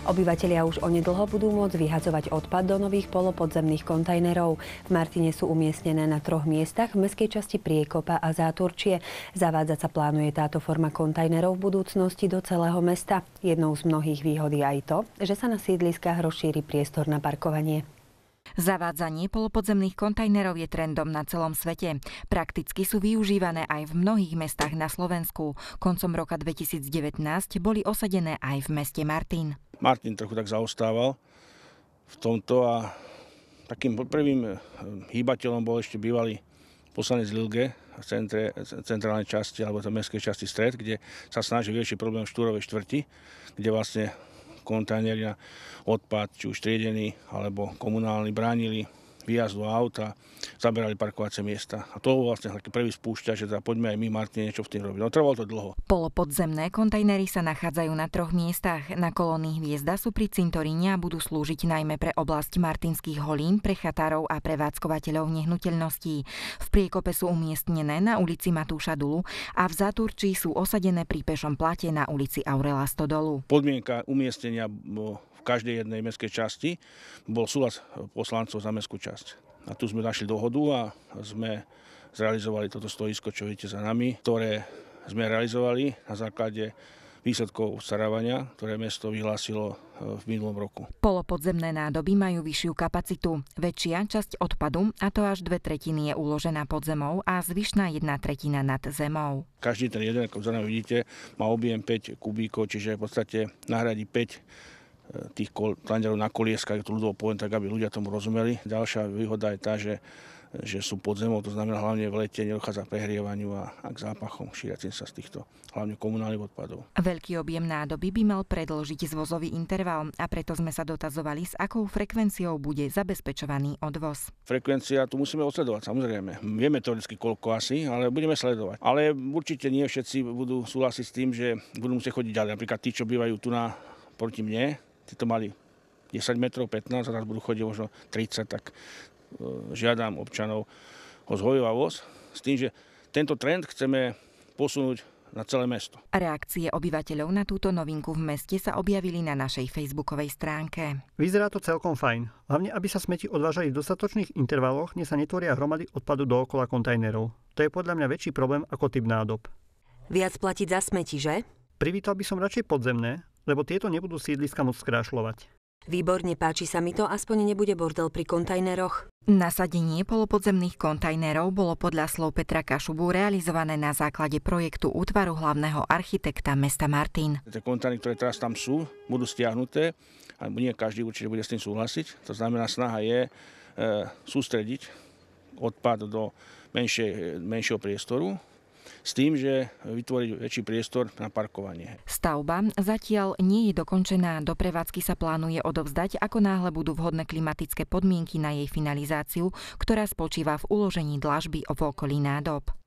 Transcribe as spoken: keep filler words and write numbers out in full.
Obyvatelia už onedlho budú môcť vyhadzovať odpad do nových polopodzemných kontajnerov. V Martine sú umiestnené na troch miestach v mestskej časti Priekopa a Záturčie. Zavádzať sa plánuje táto forma kontajnerov v budúcnosti do celého mesta. Jednou z mnohých výhod je aj to, že sa na sídliskách rozšíri priestor na parkovanie. Zavádzanie polopodzemných kontajnerov je trendom na celom svete. Prakticky sú využívané aj v mnohých mestách na Slovensku. Koncom roka dvetisícdevätnásť boli osadené aj v meste Martin. Martin trochu tak zaostával v tomto a takým prvým hýbateľom bol ešte bývalý poslanec Lilge v centre, centrálnej časti alebo v mestskej časti Stred, kde sa snaží vyriešiť problém v Štúrovej štvrti, kde vlastne kontajneri na odpad, či už triedený alebo komunálny, bránili výjazdu auta, zaberali parkovacie miesta. A to bol vlastne taký prvý spúšťač, že teda poďme aj my Martine niečo v tým robiť. No trvalo to dlho. Polopodzemné kontajnery sa nachádzajú na troch miestach. Na kolónii Hviezda sú pri cintoríne a budú slúžiť najmä pre oblasť Martinských holín, pre chatárov a prevádzkovateľov nehnuteľností. V Priekope sú umiestnené na ulici Matúša Dulu a v Záturčí sú osadené pri pešom plate na ulici Aurela Stodolu. Podmienka umiestnenia v každej jednej mestskej časti bol súhlas poslancov za mestskú časť. A tu sme našli dohodu a sme zrealizovali toto stoisko, čo vidíte za nami, ktoré sme realizovali na základe výsledkov obstarávania, ktoré mesto vyhlásilo v minulom roku. Polopodzemné nádoby majú vyššiu kapacitu. Väčšia časť odpadu, a to až dve tretiny, je uložená pod zemou a zvyšná jedna tretina nad zemou. Každý ten jeden, ako za nami vidíte, má objem päť kubíkov, čiže v podstate nahradí päť tých kontajnerov na kolieskách, to ľudovo poviem tak, aby ľudia tomu rozumeli. Ďalšia výhoda je tá, že, že sú pod zemou, to znamená hlavne v lete nedochádza k prehrievaniu a, a k zápachom šíriacim sa z týchto hlavne komunálnych odpadov. Veľký objem nádoby by mal predĺžiť zvozový interval a preto sme sa dotazovali, s akou frekvenciou bude zabezpečovaný odvoz. Frekvencia tu musíme odsledovať, samozrejme. Vieme teoreticky koľko asi, ale budeme sledovať. Ale určite nie všetci budú súhlasiť s tým, že budú musieť chodiť ďalej. Napríklad tí, čo bývajú tu na proti mne, tí to mali desať metrov, pätnásť, a teraz budú chodiť možno tridsať, tak žiadam občanov o zhovievavosť s tým, že tento trend chceme posunúť na celé mesto. Reakcie obyvateľov na túto novinku v meste sa objavili na našej facebookovej stránke. Vyzerá to celkom fajn, hlavne aby sa smeti odvážali v dostatočných intervaloch, než sa netvoria hromady odpadu dookola kontajnerov. To je podľa mňa väčší problém ako typ nádob. Viac platiť za smeti, že? Privítal by som radšej podzemné, lebo tieto nebudú sídliska môcť skrášľovať. Výborne, páči sa mi to, aspoň nebude bordel pri kontajneroch. Nasadenie polopodzemných kontajnerov bolo podľa slov Petra Kašubu realizované na základe projektu útvaru hlavného architekta mesta Martin. Tie kontajnery, ktoré teraz tam sú, budú stiahnuté a nie každý určite bude s tým súhlasiť. To znamená, snaha je e, sústrediť odpad do menšie, menšieho priestoru, s tým, že vytvoriť väčší priestor na parkovanie. Stavba zatiaľ nie je dokončená. Do prevádzky sa plánuje odovzdať, ako náhle budú vhodné klimatické podmienky na jej finalizáciu, ktorá spočíva v uložení dlažby v okolí nádob.